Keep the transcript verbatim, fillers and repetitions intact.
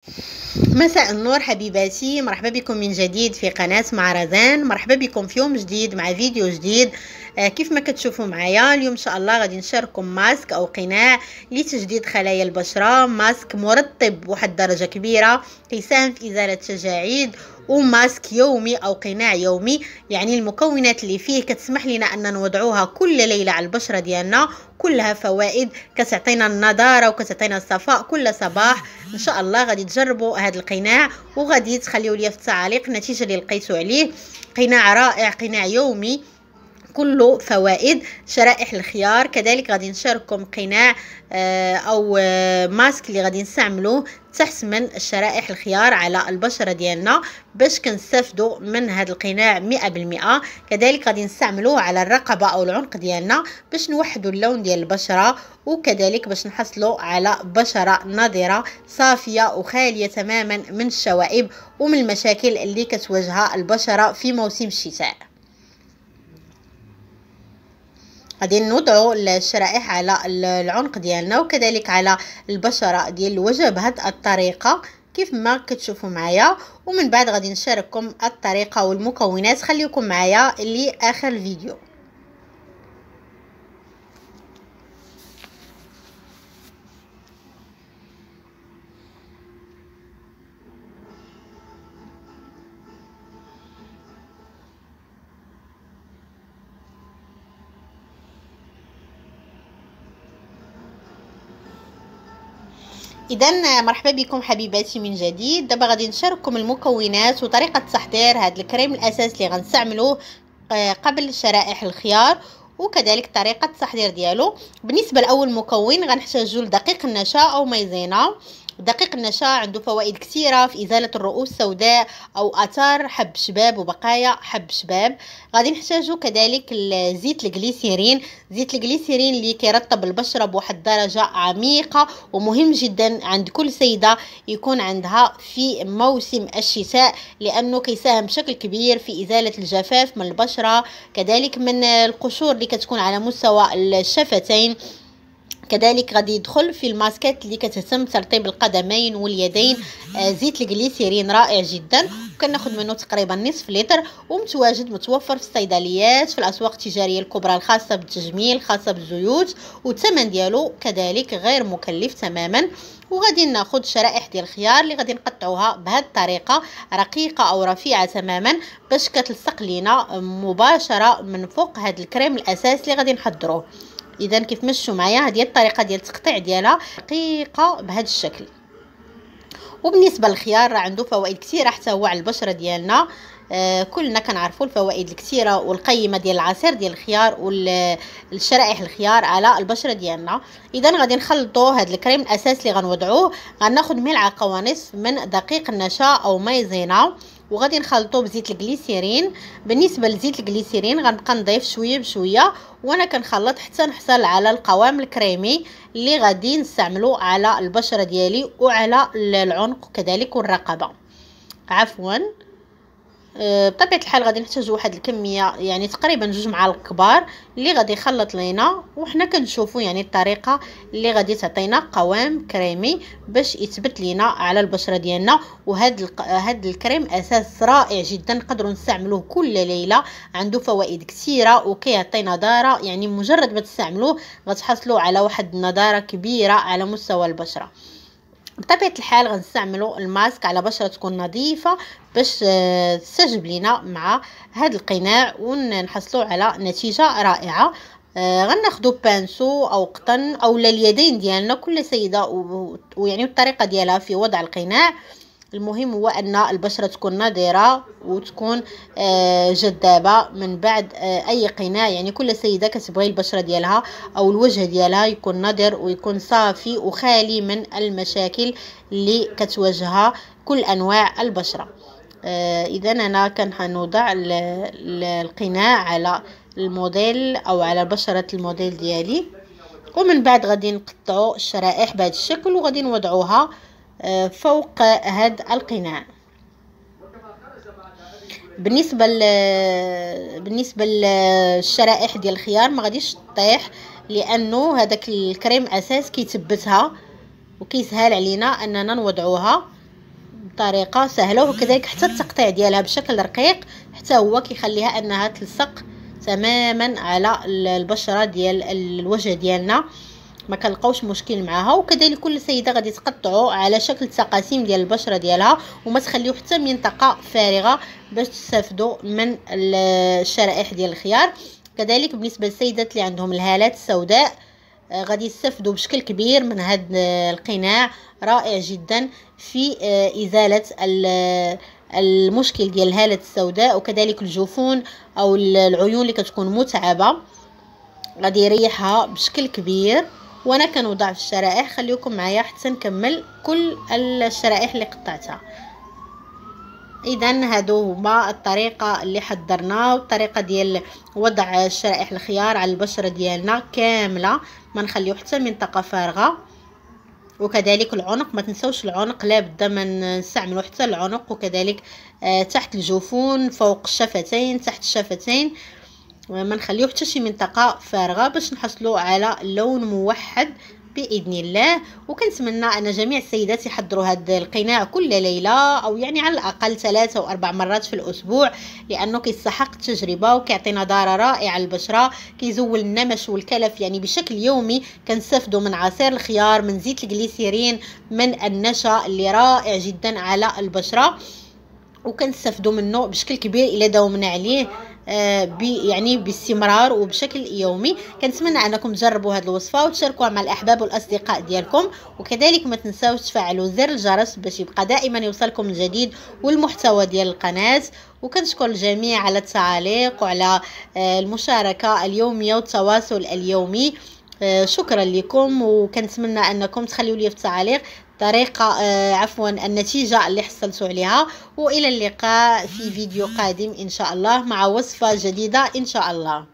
مساء النور حبيباتي، مرحبا بكم من جديد في قناة مع رزان. مرحبا بكم في يوم جديد مع فيديو جديد. آه كيف ما كتشوفوا معايا اليوم ان شاء الله غادي نشارككم ماسك او قناع لتجديد خلايا البشرة. ماسك مرطب بواحد الدرجة كبيرة كيساهم في ازالة التجاعيد، وماسك يومي او قناع يومي، يعني المكونات اللي فيه كتسمح لنا ان نوضعوها كل ليله على البشره ديالنا. كلها فوائد كتعطينا النضاره وكتعطينا الصفاء كل صباح. ان شاء الله غادي تجربوا هذا القناع وغادي تخليوا لي في التعاليق النتيجه اللي لقيتوا عليه. قناع رائع، قناع يومي كله فوائد. شرائح الخيار كذلك غادي نشارككم قناع آه او آه ماسك اللي غادي نستعملوه تحت من شرائح الخيار على البشره ديالنا باش كنستافدوا من هذا القناع مئة بالمئة. كذلك غادي نستعملوه على الرقبه او العنق ديالنا باش نوحدوا اللون ديال البشره، وكذلك باش نحصلوا على بشره نضره صافيه وخاليه تماما من الشوائب ومن المشاكل اللي كتواجهها البشره في موسم الشتاء. غادي نوضعوا الشرائح على العنق ديالنا وكذلك على البشره ديال الوجه بهذه الطريقه كيف ما كتشوفوا معايا، ومن بعد غادي نشارككم الطريقه والمكونات. خليكم معايا لاخر الفيديو. اذا مرحبا بكم حبيباتي من جديد. دابا غادي نشارككم المكونات وطريقه تحضير هذا الكريم الاساس اللي غنستعملوه قبل شرائح الخيار، وكذلك طريقه التحضير ديالو. بالنسبه لاول مكون غنحتاجو لدقيق النشا او مايزينا. دقيق النشا عنده فوائد كثيره في ازاله الرؤوس السوداء او اثار حب شباب وبقايا حب شباب. غادي نحتاجو كذلك زيت الجليسيرين. زيت الجليسيرين اللي كيرطب البشره بواحد الدرجه عميقه، ومهم جدا عند كل سيده يكون عندها في موسم الشتاء لانه كيساهم بشكل كبير في ازاله الجفاف من البشره، كذلك من القشور اللي كتكون على مستوى الشفتين. كذلك غادي يدخل في الماسكات اللي كتهتم بترطيب القدمين واليدين. آه زيت الجليسيرين رائع جدا، وكناخذ منه تقريبا نصف لتر، ومتواجد متوفر في الصيدليات في الاسواق التجاريه الكبرى الخاصه بالتجميل خاصه بالزيوت، والثمن ديالو كذلك غير مكلف تماما. وغادي ناخذ شرائح ديال الخيار اللي غادي نقطعوها بهذه الطريقه رقيقه او رفيعه تماما باش كتلصق لينا مباشره من فوق هذا الكريم الاساس اللي غادي نحضروه. اذا كيف مشوا معايا هذه الطريقه ديال التقطيع ديالها رقيقه بهذا الشكل. وبالنسبه للخيار راه عنده فوائد كثيره حتى هو على البشره ديالنا. آه كلنا كنعرفوا الفوائد الكثيره والقيمه ديال العصير ديال الخيار والشرائح الخيار على البشره ديالنا. اذا غادي نخلطوا هذا الكريم الاساس اللي غنوضعوه. غناخذ ملعقه ونصف من دقيق النشا او مايزينا، وغادي نخلطوه بزيت الجليسيرين. بالنسبه لزيت الجليسيرين غنبقى نضيف شويه بشويه وانا كنخلط حتى نحصل على القوام الكريمي اللي غادي نستعملو على البشره ديالي وعلى العنق كذلك والرقبه. عفوا أه بطبيعه الحال غادي نحتاجو واحد الكميه يعني تقريبا جوج معالق كبار اللي غادي يخلط لينا، وحنا كنشوفوا يعني الطريقه اللي غادي تعطينا قوام كريمي باش يثبت لينا على البشره ديالنا. وهذا هذا الكريم اساس رائع جدا نقدروا نستعملوه كل ليله، عنده فوائد كثيره وكيعطي نضاره، يعني مجرد ما تستعملوه غتحصلوا على واحد النضاره كبيره على مستوى البشره. بطبيعه الحال غنستعملوا الماسك على بشره تكون نظيفه باش تستجب لنا مع هذا القناع ونحصلوا على نتيجه رائعه. آه غناخذوا بانسو او قطن او اليدين ديالنا كل سيده ويعني الطريقه ديالها في وضع القناع. المهم هو ان البشره تكون نضره وتكون آه جذابه من بعد آه اي قناع، يعني كل سيده كتبغي البشره ديالها او الوجه ديالها يكون نضر ويكون صافي وخالي من المشاكل اللي كتواجهها كل انواع البشره. آه اذا انا كنوضع القناع على الموديل او على بشره الموديل ديالي، ومن بعد غادي نقطعوا الشرائح بهذا الشكل وغادي نوضعوها فوق هذا القناع. بالنسبه ل بالنسبه للشرائح ديال الخيار ما غاديش تطيح لانه هذاك الكريم اساس كيثبتها وكيسهل علينا اننا نوضعوها طريقه سهله، وكذلك حتى التقطيع ديالها بشكل رقيق حتى هو كيخليها انها تلصق تماما على البشره ديال الوجه ديالنا، ما كنلقاوش مشكل معها. وكذلك كل سيده غادي تقطعوا على شكل تقاسيم ديال البشره ديالها، وما تخليو حتى منطقه فارغه باش تستافدوا من الشرائح ديال الخيار. كذلك بالنسبه للسيدات اللي عندهم الهالات السوداء غادي يستافدوا بشكل كبير من هذا القناع، رائع جدا في ازاله المشكل ديال الهالات السوداء، وكذلك الجفون او العيون اللي كتكون متعبه غادي يريحها بشكل كبير. وانا كنوضع في الشرائح، خليكم معايا حتى نكمل كل الشرائح اللي قطعتها. اذا هادو هما الطريقه اللي حضرنا، والطريقه ديال وضع الشرائح الخيار على البشره ديالنا كامله، ما نخليو حتى منطقه فارغه. وكذلك العنق، ما تنسوش العنق لابد ما نستعملوا حتى العنق، وكذلك آه تحت الجفون، فوق الشفتين، تحت الشفتين، ما نخليو حتى شي منطقه فارغه باش نحصلوا على لون موحد باذن الله. وكنتمنى ان جميع السيدات يحضروا هذا القناع كل ليله، او يعني على الاقل ثلاثه او اربع مرات في الاسبوع، لانه كيستحق التجربه وكيعطي نضاره رائعه للبشره، كيزول النمش والكلف يعني بشكل يومي. كنستافدوا من عصير الخيار، من زيت الجليسيرين، من النشا اللي رائع جدا على البشره، وكنستافدوا منه بشكل كبير الا داومنا عليه آه بي يعني باستمرار وبشكل يومي. كنتمنى انكم تجربوا هذه الوصفه وتشاركوها مع الاحباب والاصدقاء ديالكم، وكذلك ما تنساوش تفعلوا زر الجرس باش يبقى دائما يوصلكم الجديد والمحتوى ديال القناه. وكنشكر الجميع على التعاليق وعلى آه المشاركه اليوميه والتواصل اليومي. آه شكرا لكم، وكنتمنى انكم تخليوا لي في التعاليق طريقة آه عفوا النتيجة اللي حصلتوا عليها. وإلى اللقاء في فيديو قادم إن شاء الله مع وصفة جديدة إن شاء الله.